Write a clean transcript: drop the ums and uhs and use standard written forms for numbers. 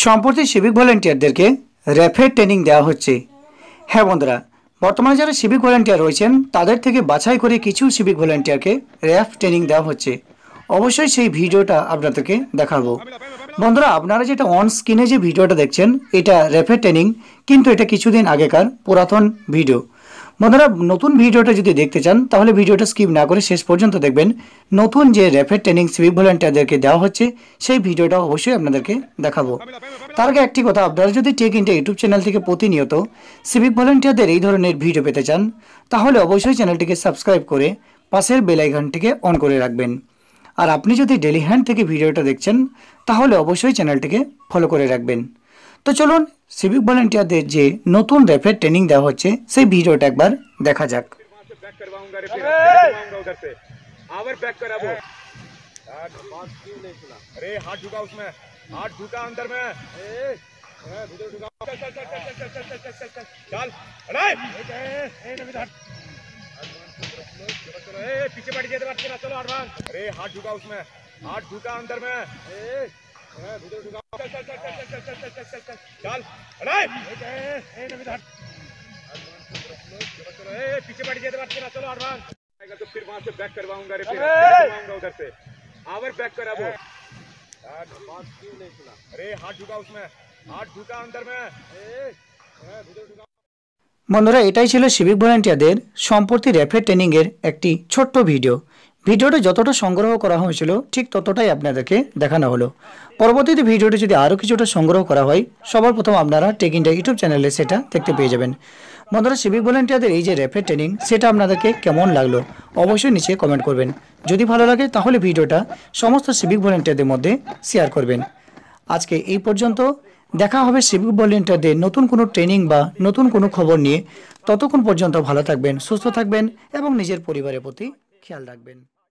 সম্প্রতি civic ভলেন্টিয়ারদেরকে র্যাফের training দেওয়া হচ্ছে। হ্যাঁ বন্ধুরা, বর্তমানে যারা সিভিক ভলেন্টিয়ার রয়েছেন তাদের থেকে বাছাই করে কিছু সিভিক ভলেন্টিয়ারকে র্যাফ ট্রেনিং দেওয়া হচ্ছে। অবশ্যই সেই ভিডিওটা আপনাদেরকে দেখাবো। বন্ধুরা, আপনারা যেটা অন স্ক্রিনে যে ভিডিওটা দেখছেন এটা র্যাফের ট্রেনিং, কিন্তু এটা কিছুদিন আগেকার পুরাতন ভিডিও। বন্ধুরা, নতুন ভিডিওটা যদি দেখতে চান তাহলে ভিডিওটা স্কিপ না করে শেষ পর্যন্ত দেখবেন। নতুন যে র্যাফের ট্রেনিং সিভিক ভলেন্টিয়ারদেরকে দেওয়া হচ্ছে সেই ভিডিওটা অবশ্যই আপনাদেরকে দেখাবো। তার আগে একটি কথা, আপনারা যদি টেক ইন্ডিয়া ইউটিউব চ্যানেল থেকে প্রতিনিয়ত সিভিক ভলেন্টিয়ারদের এই ধরনের ভিডিও পেতে চান তাহলে অবশ্যই চ্যানেলটিকে সাবস্ক্রাইব করে পাশের বেল আইকনটিকে অন করে রাখবেন। আর আপনি যদি ডেলি হ্যান্ড থেকে ভিডিওটা দেখছেন তাহলে অবশ্যই চ্যানেলটিকে ফলো করে রাখবেন। তো চলুন সিভিক ভলেন্টিয়ারদের যে নতুন র্যাফের ট্রেনিং দেওয়া হচ্ছে সেই ভিডিওটা একবার দেখা যাক। पीछे बैठ गए चलो एडवांस। अरे हाथ झुका उसमें, हाथ झुका अंदर में। चल पीछे बैठ गए चलो एडवांस। तो फिर वहां से बैक करवाऊंगा रे, फिर करवाऊंगा उधर से। आवर बैक कर अब। अरे हाथ झुका उसमें, हाथ झुका अंदर में। বন্ধুরা, এটাই ছিল সিভিক ভলেন্টিয়ারদের সম্প্রতি র্যাফের ট্রেনিংয়ের একটি ছোট্ট ভিডিও। ভিডিওটা যতটা সংগ্রহ করা হয়েছিল ঠিক ততটাই আপনাদেরকে দেখানো হলো। পরবর্তীতে ভিডিওটি যদি আরও কিছুটা সংগ্রহ করা হয় সবার প্রথম আপনারা টেক ইন্ডিয়া ইউটিউব চ্যানেলে সেটা দেখতে পেয়ে যাবেন। বন্ধুরা, সিভিক ভলেন্টিয়ারদের এই যে র্যাফের ট্রেনিং সেটা আপনাদেরকে কেমন লাগলো অবশ্যই নিচে কমেন্ট করবেন। যদি ভালো লাগে তাহলে ভিডিওটা সমস্ত সিভিক ভলেন্টিয়ারদের মধ্যে শেয়ার করবেন। আজকে এই পর্যন্ত। দেখা হবে সিভিক ভলেন্টিয়ারদের নতুন কোনো ট্রেনিং বা নতুন কোনো খবর নিয়ে। ততক্ষণ পর্যন্ত ভালো থাকবেন, সুস্থ থাকবেন এবং নিজের পরিবারের প্রতি খেয়াল রাখবেন।